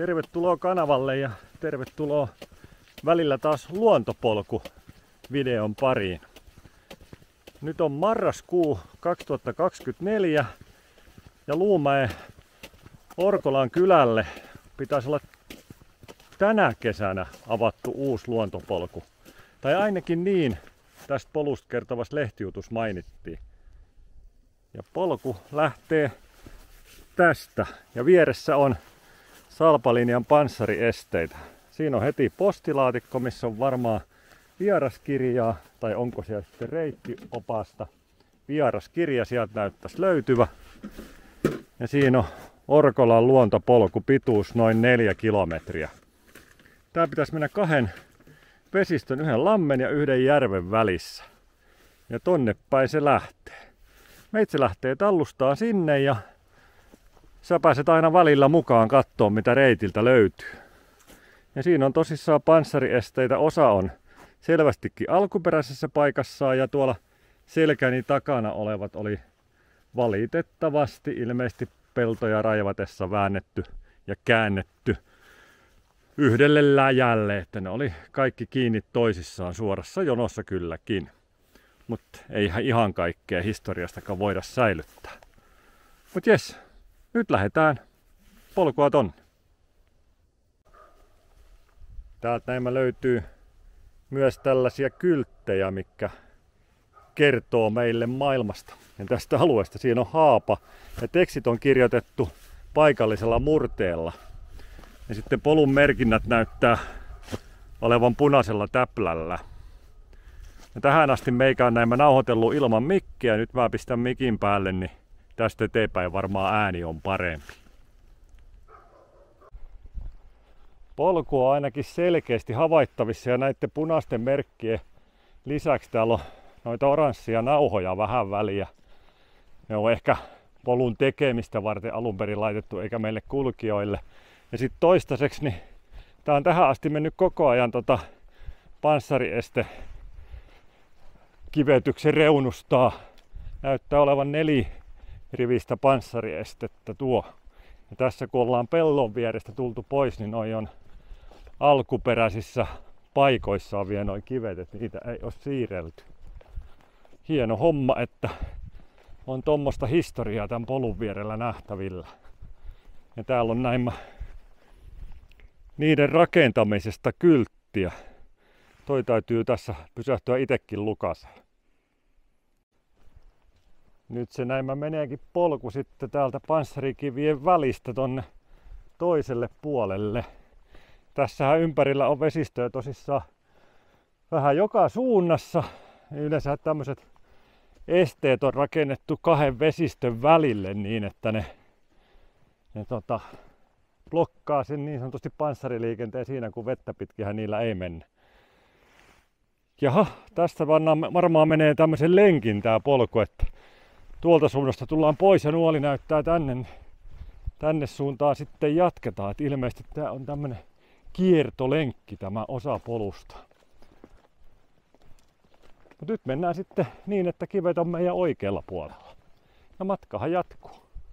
Tervetuloa kanavalle ja tervetuloa välillä taas luontopolku videon pariin. Nyt on marraskuu 2024 ja Luumäen Orkolan kylälle pitäisi olla tänä kesänä avattu uusi luontopolku. Tai ainakin niin tästä polusta kertovassa lehtijutus mainittiin. Ja polku lähtee tästä ja vieressä on Salpalinjan panssariesteitä. Siinä on heti postilaatikko, missä on varmaan vieraskirjaa, tai onko siellä sitten reittiopasta. Vieraskirja sieltä näyttäisi löytyvä. Ja siinä on Orkolan luontopolku, pituus noin 4 kilometriä. Tää pitäisi mennä 2 vesistön, 1 lammen ja 1 järven välissä. Ja tonne päin se lähtee. Meitsi lähtee tallustaa sinne ja sä pääset aina välillä mukaan kattoon, mitä reitiltä löytyy. Ja siinä on tosissaan panssariesteitä. Osa on selvästikin alkuperäisessä paikassaan ja tuolla selkäni takana olevat oli valitettavasti ilmeisesti peltoja raivatessa väännetty ja käännetty yhdelle läjälle, että ne oli kaikki kiinni toisissaan suorassa jonossa kylläkin. Mutta eihän ihan kaikkea historiastakaan voida säilyttää. Mut jes, nyt lähdetään polkua tonne. Täältä näin löytyy myös tällaisia kylttejä, mikä kertoo meille maailmasta ja tästä alueesta. Siinä on haapa ja tekstit on kirjoitettu paikallisella murteella. Ja sitten polun merkinnät näyttää olevan punaisella täplällä. Ja tähän asti meikä on näin nauhoitellut ilman mikkiä. Nyt mä pistän mikin päälle, niin tästä eteenpäin varmaan ääni on parempi. Polku on ainakin selkeästi havaittavissa ja näiden punaisten merkkien lisäksi täällä on noita oranssia nauhoja vähän väliä. Ne on ehkä polun tekemistä varten alun perin laitettu eikä meille kulkijoille. Ja sitten toistaiseksi niin tää on tähän asti mennyt koko ajan panssarieste kivetyksen reunustaa. Näyttää olevan 4 rivistä panssariestettä tuo. Ja tässä kun ollaan pellon vierestä tultu pois, niin noi on alkuperäisissä paikoissaan vielä noi kivet, että niitä ei ole siirrelty. Hieno homma, että on tommoista historiaa tämän polun vierellä nähtävillä. Ja täällä on näin niiden rakentamisesta kylttiä. Toi täytyy tässä pysähtyä itekin lukaseen. Nyt se näin meneekin polku sitten täältä panssarikivien välistä tonne toiselle puolelle. Tässähän ympärillä on vesistöä tosissaan vähän joka suunnassa. Yleensä tämmöiset esteet on rakennettu 2 vesistön välille niin, että ne blokkaa sen niin sanotusti panssariliikenteen siinä, kun vettä pitkinhän niillä ei mennä. Jaha, tästä varmaan menee tämmöisen lenkin tää polku, että tuolta suunnasta tullaan pois ja nuoli näyttää tänne suuntaan sitten jatketaan. Et ilmeisesti tää on tämmönen kiertolenkki tämä osa polusta. Mut nyt mennään sitten niin, että kivet on meidän oikealla puolella. Ja matkahan jatkuu.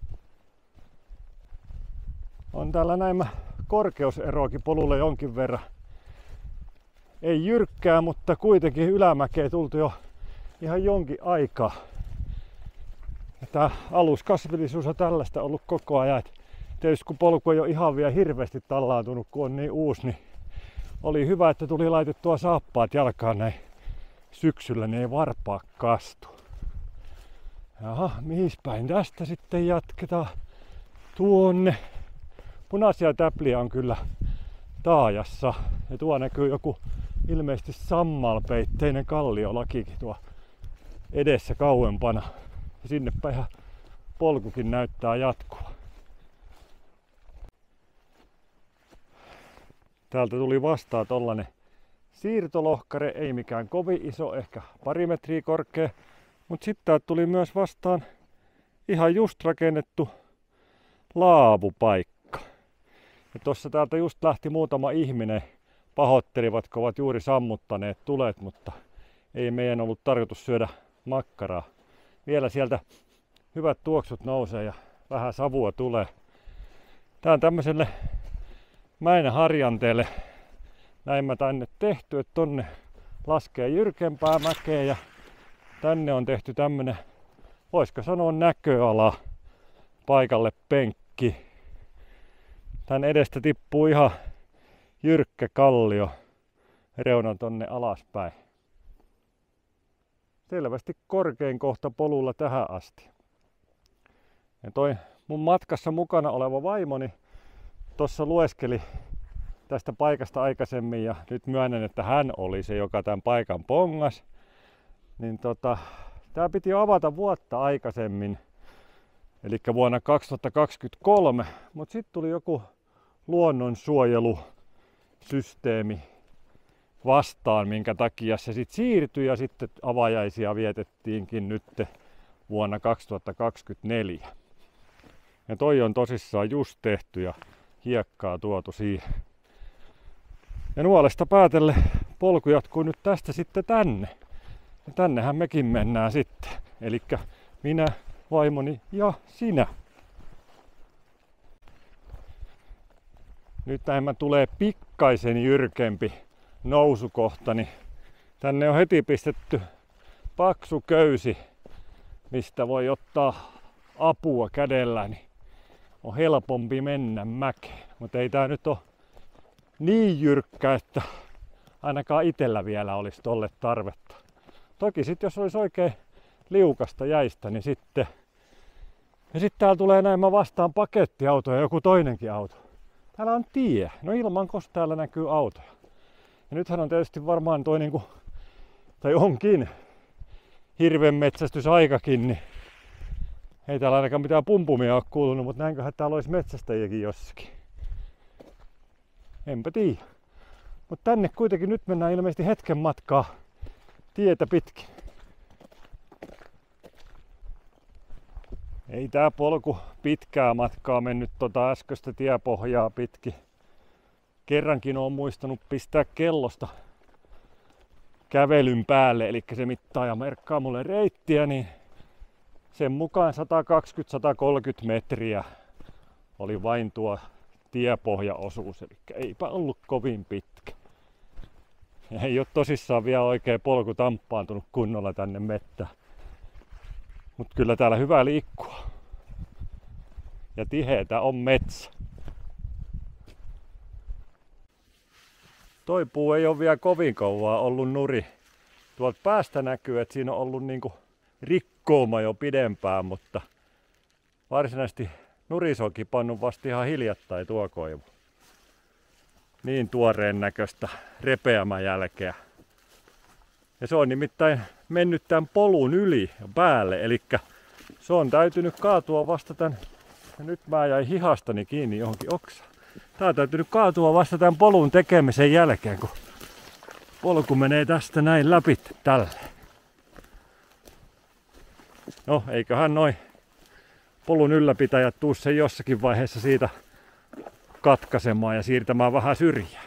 On täällä näin korkeuseroakin polulle jonkin verran. Ei jyrkkää, mutta kuitenkin ylämäkeä tultu jo ihan jonkin aikaa. Tämä aluskasvillisuus on tällaista ollut koko ajan. Tietysti kun polku ei ole ihan vielä hirveästi tallaantunut, kun on niin uusi, niin oli hyvä, että tuli laitettua saappaat jalkaan näin syksyllä, niin ei varpaa kastu. Jaha, mihin päin tästä sitten jatketaan? Tuonne. Punaisia täpliä on kyllä taajassa. Ja tuo näkyy joku ilmeisesti sammalpeitteinen kalliolakikin tuo edessä kauempana. Ja sinne päin polkukin näyttää jatkua. Täältä tuli vastaan tollanen siirtolohkare, ei mikään kovin iso, ehkä 2 metriä korkea. Mutta sitten täältä tuli myös vastaan ihan just rakennettu laavupaikka. Ja tossa täältä just lähti muutama ihminen, pahoittelivat, kun ovat juuri sammuttaneet tulet, mutta ei meidän ollut tarkoitus syödä makkaraa. Vielä sieltä hyvät tuoksut nousee ja vähän savua tulee. Tää on tämmöiselle mäen harjanteelle näin mä tänne tehty, että tonne laskee jyrkempää mäkeä ja tänne on tehty tämmönen, voisiko sanoa näköala, paikalle penkki. Tän edestä tippuu ihan jyrkkä kallio reuna tonne alaspäin. Selvästi korkein kohta polulla tähän asti. Ja toi mun matkassa mukana oleva vaimoni tossa lueskeli tästä paikasta aikaisemmin ja nyt myönnän, että hän oli se, joka tämän paikan pongas. Niin tää piti avata vuotta aikaisemmin, eli vuonna 2023, mutta sitten tuli joku luonnonsuojelusysteemi vastaan, minkä takia se sitten siirtyi ja sitten avajaisia vietettiinkin nyt vuonna 2024. Ja toi on tosissaan just tehty ja hiekkaa tuotu siihen. Ja nuolesta päätelle polku jatkuu nyt tästä sitten tänne. Ja tännehän mekin mennään sitten. Elikkä minä, vaimoni ja sinä. Nyt näin tulee pikkaisen jyrkempi nousukohta, niin tänne on heti pistetty paksu köysi, mistä voi ottaa apua kädellä, niin on helpompi mennä mäkeen. Mutta ei tää nyt ole niin jyrkkä, että ainakaan itellä vielä olisi tolle tarvetta. Toki sitten jos olisi oikein liukasta jäistä, niin sitten. Ja sitten täällä tulee näin vastaan pakettiauto ja joku toinenkin auto. Täällä on tie. No ilmankos täällä näkyy autoja. Ja nythän on tietysti varmaan toi niinku, tai onkin hirvenmetsästysaikakin, niin ei täällä ainakaan mitään pumpumia ole kuulunut, mutta näinköhän täällä olisi metsästäjiäkin jossakin. Enpä tiedä. Mutta tänne kuitenkin nyt mennään ilmeisesti hetken matkaa tietä pitkin. Ei tää polku pitkää matkaa mennyt äskeistä tiepohjaa pitkin. Kerrankin on muistanut pistää kellosta kävelyn päälle, eli se mittaa ja merkkaa mulle reittiä, niin sen mukaan 120-130 metriä oli vain tuo tiepohjaosuus, eli eipä ollut kovin pitkä. Ja ei ole tosissaan vielä oikein polku tamppaantunut kunnolla tänne mettään. Mutta kyllä täällä hyvä liikkua. Ja tiheetä on metsä. Toi puu ei ole vielä kovin kauaa ollut nuri. Tuolta päästä näkyy, että siinä on ollut niinku rikkouma jo pidempään, mutta varsinaisesti nurisokin pannut vasta ihan hiljattain tuo koivu. Niin tuoreen näköistä repeämän jälkeä. Ja se on nimittäin mennyt tämän polun yli ja päälle, eli se on täytynyt kaatua vasta tämän, ja nyt mä jäin hihastani kiinni johonkin oksaan. Tää on täytynyt kaatua vasta tämän polun tekemisen jälkeen, kun polku menee tästä näin läpi tälle. No, eiköhän noin polun ylläpitäjät tuu sen jossakin vaiheessa siitä katkaisemaan ja siirtämään vähän syrjää.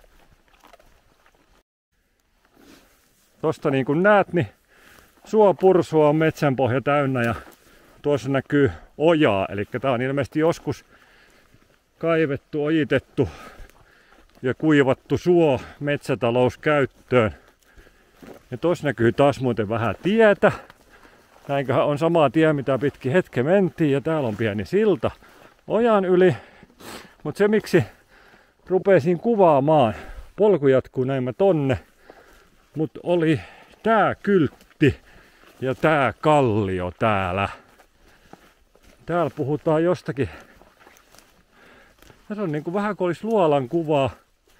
Tosta niin kuin näet, niin suopursua on metsänpohja täynnä ja tuossa näkyy ojaa. Eli tää on ilmeisesti joskus kaivettu, ojitettu ja kuivattu suo metsätalouskäyttöön. Ja tuossa näkyy taas muuten vähän tietä. Näinköhän on sama tie, mitä pitkin hetken mentiin, ja täällä on pieni silta ojan yli. Mutta se miksi rupesin kuvaamaan, polku jatkuu näin tonne, mutta oli tää kyltti ja tää kallio täällä. Täällä puhutaan jostakin. Tässä on niinku vähän kuin olisi luolan kuvaa.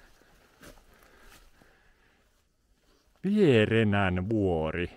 Vierenän vuori.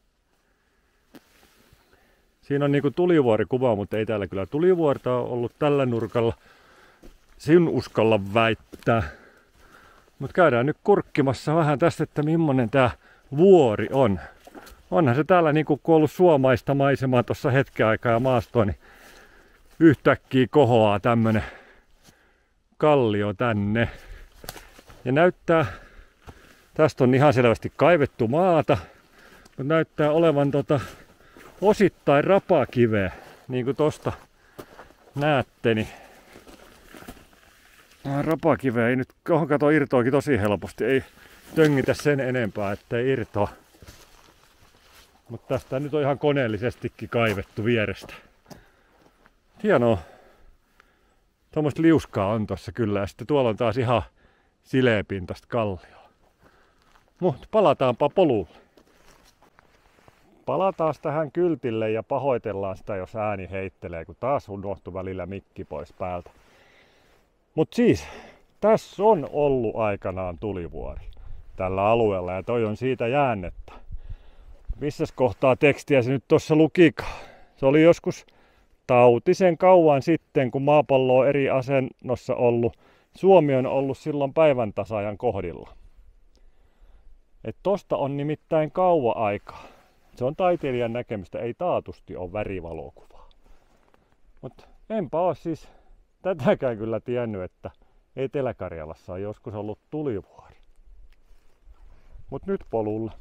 Siinä on niinku tulivuorikuva, mutta ei täällä kyllä tulivuorta ole ollut tällä nurkalla. Sin uskalla väittää. Mutta käydään nyt kurkkimassa vähän tästä, että millainen tää vuori on. Onhan se täällä niinku kun ollut suomaista maisemaa tuossa hetken aikaa ja maastoa, niin yhtäkkiä kohoaa tämmönen kallio tänne. Ja näyttää, tästä on ihan selvästi kaivettu maata, mutta näyttää olevan osittain rapakiveä, niin kuin tosta näette, niin Rapakiveä ei nyt, kato, irtoakin tosi helposti. Ei töngitä sen enempää, ettei irtoa. Mutta tästä nyt on ihan koneellisestikin kaivettu vierestä. Hienoa. Tuommoista liuskaa on tossa kyllä. Ja sitten tuolla on taas ihan sileäpintaista kallioa. Mutta palataanpa polulle. Palataan tähän kyltille ja pahoitellaan sitä, jos ääni heittelee, kun taas unohtui välillä mikki pois päältä. Mut siis, tässä on ollut aikanaan tulivuori tällä alueella ja toi on siitä jäännettä. Missäs kohtaa tekstiä se nyt tuossa lukikaan? Se oli joskus tautisen kauan sitten, kun maapallo on eri asennossa ollut. Suomi on ollut silloin päivän tasaajan kohdilla. Et tosta on nimittäin kauan aikaa. Se on taiteilijan näkemystä, ei taatusti ole värivalokuvaa. Mutta enpä ole siis tätäkään kyllä tiennyt, että Etelä-Karjalassa on joskus ollut tulivuori. Mut nyt polulle.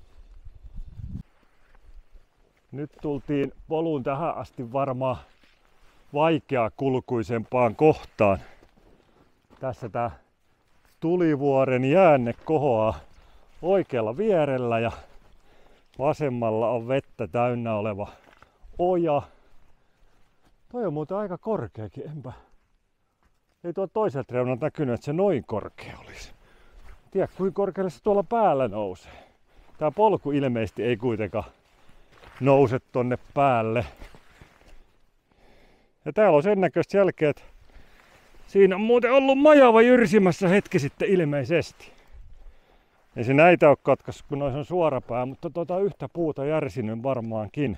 Nyt tultiin poluun tähän asti varmaan vaikeakulkuisempaan kohtaan. Tässä tää tulivuoren jäänne kohoaa oikealla vierellä ja vasemmalla on vettä täynnä oleva oja. Toi on muuten aika korkeakin, ei tuo toiselta reunalta näkynyt, että se noin korkea olisi. Tiedä kuinka korkealle se tuolla päällä nousee. Tää polku ilmeisesti ei kuitenkaan nouse tonne päälle. Ja täällä on sen näköistä jälkeä, että siinä on muuten ollut majava jyrsimässä hetki sitten ilmeisesti. Ei se näitä ole katkaissut, kun noissa on suora pää, mutta yhtä puuta järsinyt varmaankin.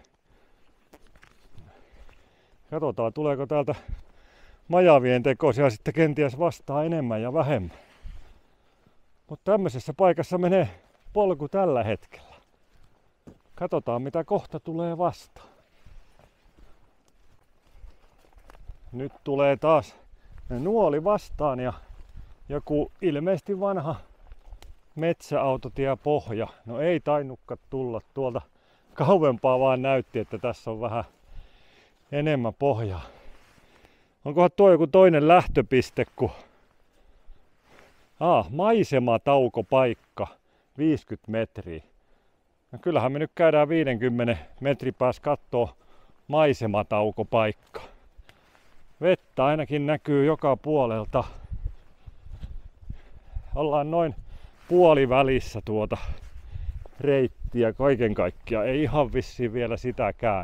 Katsotaan, tuleeko täältä majavien tekoisia sitten kenties vastaan enemmän ja vähemmän. Mutta tämmöisessä paikassa menee polku tällä hetkellä. Katsotaan, mitä kohta tulee vastaan. Nyt tulee taas nuoli vastaan ja joku ilmeisesti vanha metsäautotiepohja. No ei tainnutkaan tulla tuolta kauempaa, vaan näytti, että tässä on vähän enemmän pohjaa. Onkohan tuo joku toinen lähtöpiste, kun maisemataukopaikka 50 metriä. No kyllähän me nyt käydään 50 metrin päässä kattoo maisemataukopaikka. Vettä ainakin näkyy joka puolelta. Ollaan noin puolivälissä tuota reittiä kaiken kaikkiaan. Ei ihan vissiin vielä sitäkään.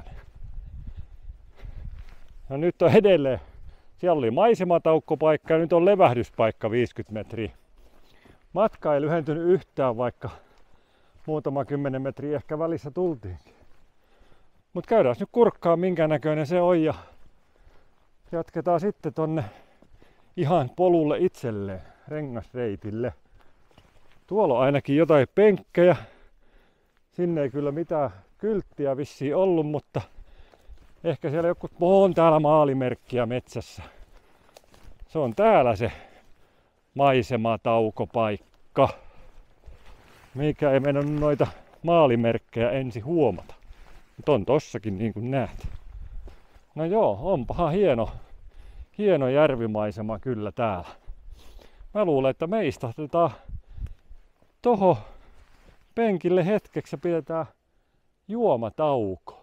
No nyt on edelleen. Siellä oli maisemataukkopaikka ja nyt on levähdyspaikka 50 metriä. Matka ei lyhentynyt yhtään, vaikka muutama 10 metriä ehkä välissä tultiinkin. Mut käydään nyt kurkkaa minkä näköinen se on ja jatketaan sitten tonne ihan polulle itselleen, rengasreitille. Tuolla on ainakin jotain penkkejä. Sinne ei kyllä mitään kylttiä vissiin ollut, mutta ehkä siellä joku on täällä maalimerkkiä metsässä. Se on täällä se maisemataukopaikka. Mikä ei mennä noita maalimerkkejä ensin huomata. Mutta on tossakin niin kuin näet. No joo, onpahan hieno järvimaisema kyllä täällä. Mä luulen, että me istahdetaan tohon penkille hetkeksi ja pidetään juomatauko.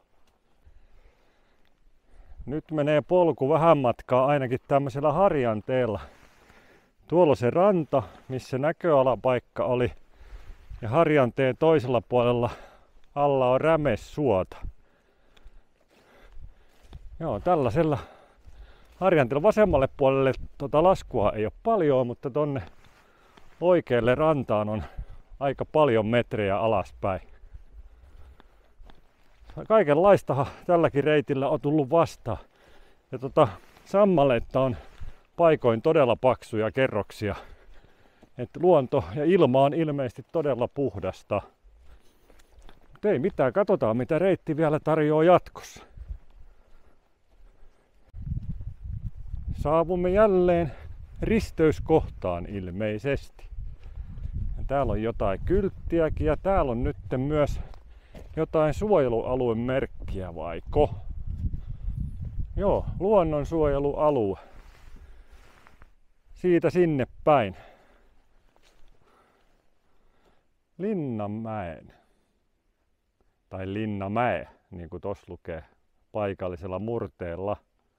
Nyt menee polku vähän matkaa ainakin tämmöisellä harjanteella. Tuolla on se ranta, missä näköalapaikka oli. Ja harjanteen toisella puolella alla on rämessuota. Joo, tällaisella harjanteella vasemmalle puolelle laskua ei ole paljon, mutta tonne oikealle rantaan on aika paljon metrejä alaspäin. Kaikenlaistahan tälläkin reitillä on tullut vastaan. Ja sammaletta on paikoin todella paksuja kerroksia. Että luonto ja ilma on ilmeisesti todella puhdasta. Mutta ei mitään, katsotaan mitä reitti vielä tarjoaa jatkossa. Saavumme jälleen risteyskohtaan ilmeisesti. Ja täällä on jotain kylttiäkin ja täällä on nyt myös jotain suojelualueen merkkiä vaiko? Joo, luonnonsuojelualue. siitä sinne päin. Linnanmäen. Tai Linnamäe, niin kuin tuossa lukee paikallisella murteella.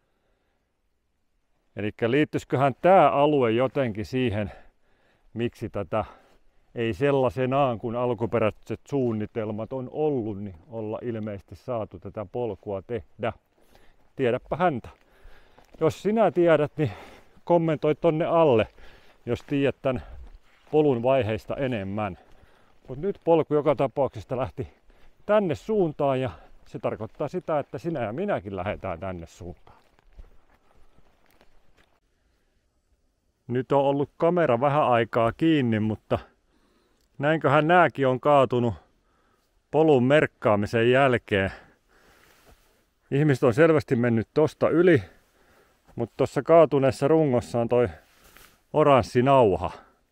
Eli liittyisiköhän tämä alue jotenkin siihen, miksi tätä ei sellaisenaan kuin alkuperäiset suunnitelmat on ollut, niin olla ilmeisesti saatu tätä polkua tehdä. Tiedäpä häntä. Jos sinä tiedät, niin kommentoi tonne alle, jos tiedät tämän polun vaiheista enemmän. Mutta nyt polku joka tapauksesta lähti tänne suuntaan ja se tarkoittaa sitä, että sinä ja minäkin lähdetään tänne suuntaan. Nyt on ollut kamera vähän aikaa kiinni, mutta näinköhän nääkin on kaatunut polun merkkaamisen jälkeen. Ihmiset on selvästi mennyt tosta yli, mutta tuossa kaatuneessa rungossa on toi oranssi nauha.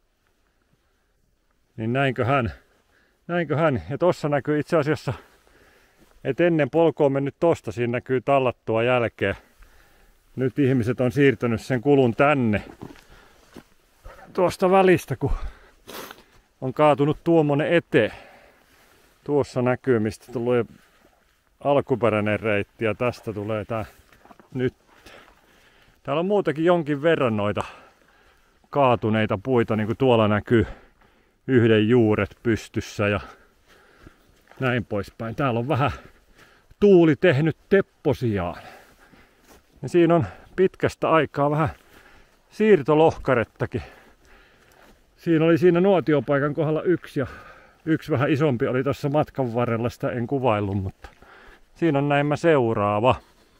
Niin näinköhän. Ja tossa näkyy itse asiassa, että ennen polku on mennyt tosta, siinä näkyy tallattua jälkeen. Nyt ihmiset on siirtänyt sen kulun tänne. Tuosta välistä, kun on kaatunut tuommoinen eteen. Tuossa näkyy, mistä tulee alkuperäinen reitti ja tästä tulee tää nyt. Täällä on muutakin jonkin verran noita kaatuneita puita, niin kuin tuolla näkyy yhden juuret pystyssä ja näin poispäin. Täällä on vähän tuuli tehnyt tepposiaan. Ja siinä on pitkästä aikaa vähän siirtolohkarettakin. Siinä nuotiopaikan kohdalla yksi ja yksi vähän isompi oli tuossa matkan varrella, sitä en kuvaillut, mutta siinä on näin seuraava.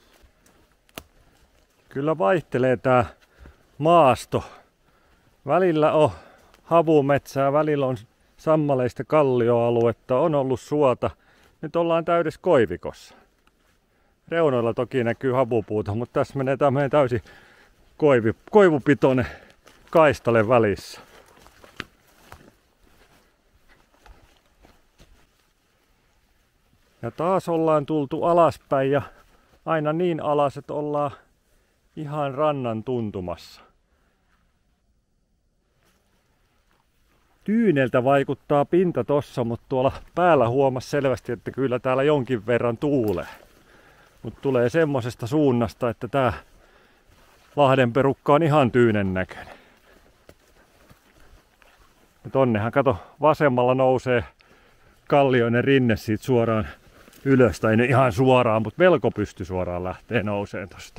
Kyllä vaihtelee tää maasto. Välillä on havumetsää, välillä on sammaleista kallioaluetta, on ollut suota. Nyt ollaan täydessä koivikossa. Reunoilla toki näkyy havupuuta, mutta tässä menee tämmöinen täysin koivupitoinen kaistale välissä. Ja taas ollaan tultu alaspäin ja aina niin alas, että ollaan ihan rannan tuntumassa. Tyyneltä vaikuttaa pinta tossa, mutta tuolla päällä huomasi selvästi, että kyllä täällä jonkin verran tuulee. Mutta tulee semmosesta suunnasta, että tää Lahdenperukka on ihan tyynen näköinen. Ja tonnehan kato, vasemmalla nousee kallioinen rinne siitä suoraan ylös, tai ei ihan suoraan, mutta melko pysty suoraan lähtee nouseen tosta.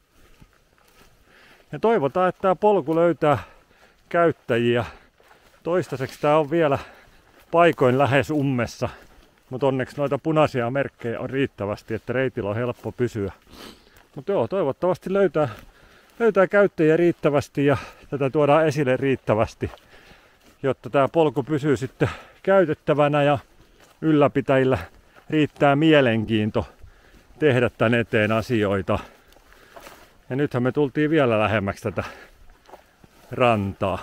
Ja toivotaan, että tämä polku löytää käyttäjiä. Toistaiseksi tää on vielä paikoin lähes ummessa, mutta onneksi noita punaisia merkkejä on riittävästi, että reitillä on helppo pysyä. Mutta joo, toivottavasti löytää käyttäjiä riittävästi ja tätä tuodaan esille riittävästi, jotta tämä polku pysyy sitten käytettävänä ja ylläpitäjillä riittää mielenkiinto tehdä tän eteen asioita. Ja nythän me tultiin vielä lähemmäksi tätä rantaa.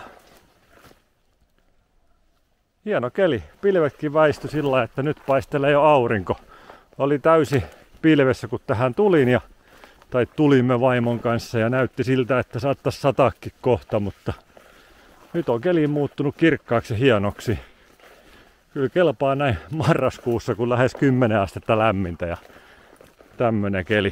Hieno keli. Pilvetkin väistyi sillä, että nyt paistelee jo aurinko. Oli täysi pilvessä kun tähän tulin tai tulimme vaimon kanssa ja näytti siltä, että saattaisi sataakin kohta, mutta nyt on keli muuttunut kirkkaaksi ja hienoksi. Kyllä kelpaa näin marraskuussa, kun lähes 10 astetta lämmintä ja tämmönen keli.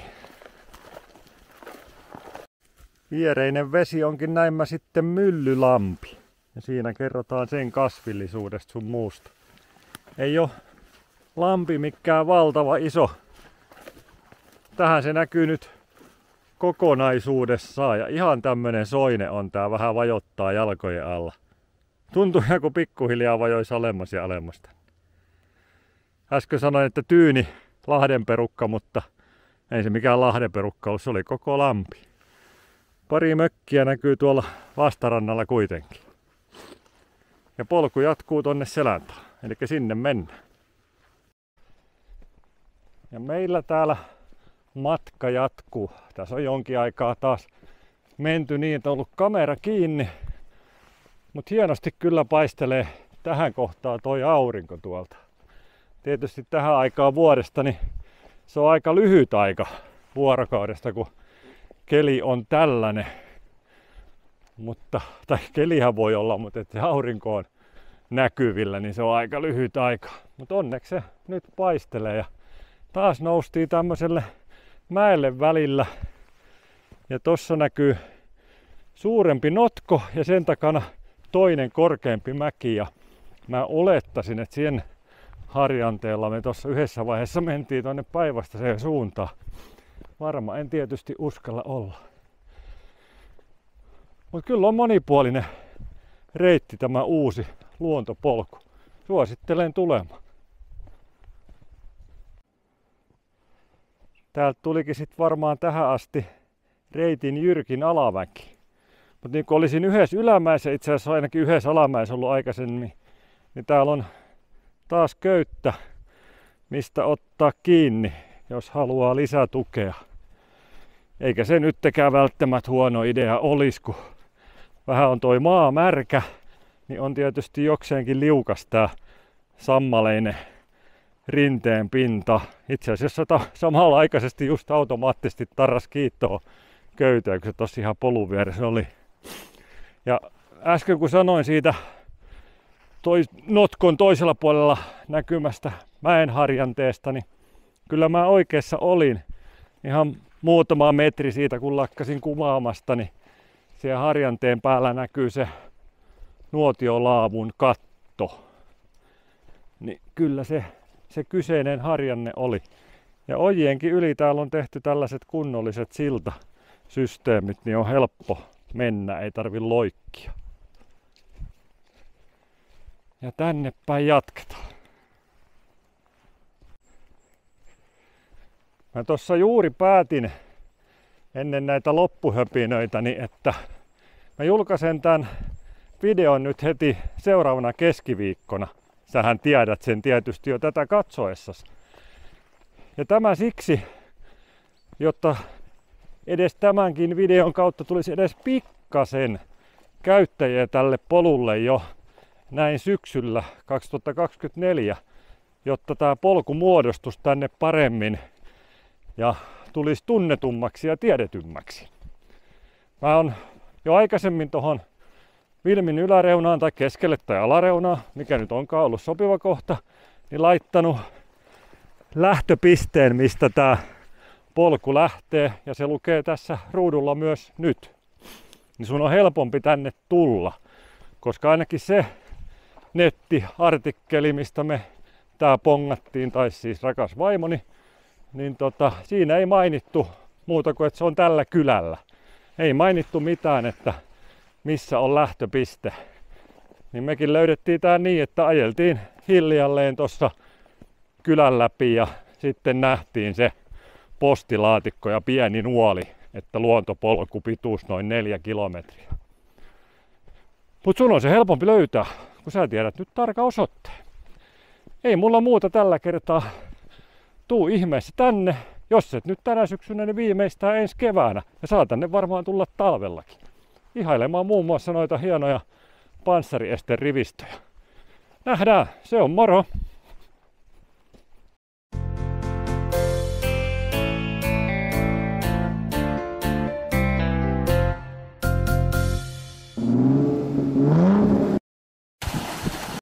Viereinen vesi onkin näin sitten Myllylampi. Ja siinä kerrotaan sen kasvillisuudesta sun muusta. Ei oo lampi mikään valtava iso. Tähän se näkyy nyt kokonaisuudessaan. Ja ihan tämmönen soine on tää, vähän vajottaa jalkojen alla. Tuntuu ihan kuin pikkuhiljaa vajoisi alemmas ja alemmasta. Äsken sanoin, että tyyni Lahdenperukka, mutta ei se mikään Lahdenperukka ollut, se oli koko lampi. Pari mökkiä näkyy tuolla vastarannalla kuitenkin. Ja polku jatkuu tonne seläntaan, eli sinne mennään. Ja meillä täällä matka jatkuu. Tässä on jonkin aikaa taas menty niin, että on ollut kamera kiinni. Mutta hienosti kyllä paistelee tähän kohtaan toi aurinko tuolta. Tietysti tähän aikaan vuodesta niin se on aika lyhyt aika vuorokaudesta, kun keli on tällainen. tai kelihän voi olla, mutta että se aurinko on näkyvillä, niin se on aika lyhyt aika. Mutta onneksi se nyt paistelee ja taas noustiin tämmöiselle mäelle välillä. Ja tossa näkyy suurempi notko ja sen takana toinen korkeampi mäki. Ja mä olettaisin, että sen harjanteella me tuossa yhdessä vaiheessa mentiin tuonne päinvastaiseen suuntaan. Varma en tietysti uskalla olla. Mutta kyllä on monipuolinen reitti tämä uusi luontopolku. Suosittelen tulemaan. Täältä tulikin sitten varmaan tähän asti reitin jyrkin alamäki. Mutta niin kuin olisin yhdessä ylämäessä, itse asiassa ainakin yhdessä alamäessä ollut aikaisemmin, niin täällä on taas köyttä, mistä ottaa kiinni, jos haluaa lisätukea. Eikä se nyttekään välttämättä huono idea olisi, kun vähän on toi maa märkä, niin on tietysti jokseenkin liukas tää sammaleinen rinteen pinta. Itse asiassa samalla aikaisesti just automaattisesti tarras kiittoa köyteen, kun se tossa ihan polun vieressä oli. Ja äsken kun sanoin siitä notkon toisella puolella näkymästä mäenharjanteesta, niin kyllä mä oikeassa olin. Ihan muutama metri siitä, kun lakkasin kuvaamasta, niin siellä harjanteen päällä näkyy se nuotiolaavun katto. Niin kyllä se kyseinen harjanne oli. Ja ojienkin yli täällä on tehty tällaiset kunnolliset siltasysteemit, niin on helppo mennä, ei tarvi loikkia. Ja tänne päin jatketaan. Mä tossa juuri päätin ennen näitä loppuhöpinöitäni, että mä julkaisen tämän videon nyt heti seuraavana keskiviikkona. Sähän tiedät sen tietysti jo tätä katsoessasi. Ja tämä siksi, jotta edes tämänkin videon kautta tulisi edes pikkasen käyttäjiä tälle polulle jo näin syksyllä 2024, jotta tämä polku muodostuisi tänne paremmin ja tulisi tunnetummaksi ja tiedetymmäksi. Mä oon jo aikaisemmin tuohon Vilmin yläreunaan tai keskelle tai alareunaan, mikä nyt onkaan ollut sopiva kohta, niin laittanut lähtöpisteen, mistä tää polku lähtee, ja se lukee tässä ruudulla myös nyt. Niin sun on helpompi tänne tulla, koska ainakin se nettiartikkeli, mistä me tää pongattiin, tai siis rakas vaimoni, niin siinä ei mainittu muuta kuin, että se on tällä kylällä. Ei mainittu mitään, että missä on lähtöpiste. Niin mekin löydettiin tää niin, että ajeltiin hiljalleen tuossa kylän läpi ja sitten nähtiin se postilaatikko ja pieni nuoli, että luontopolku pituus noin 4 kilometriä. Mut sun on se helpompi löytää, kun sä tiedät nyt tarkka osoitteen. Ei mulla muuta tällä kertaa. Tuu ihmeessä tänne, jos et nyt tänä syksynä, niin viimeistään ensi keväänä. Ja saa tänne varmaan tulla talvellakin. Ihailemaan muun muassa noita hienoja panssariesterivistöjä. Nähdään, se on moro!